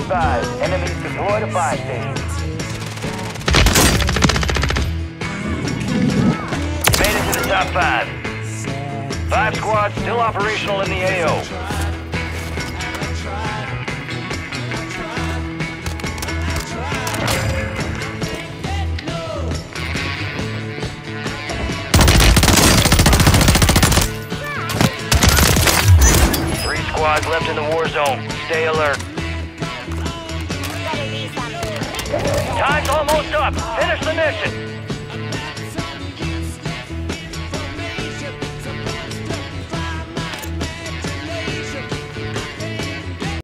advised, enemies deployed a buy station. You made it to the top 5. 5 squads still operational in the AO. Squads left in the war zone. Stay alert. Time's almost up. Finish the mission.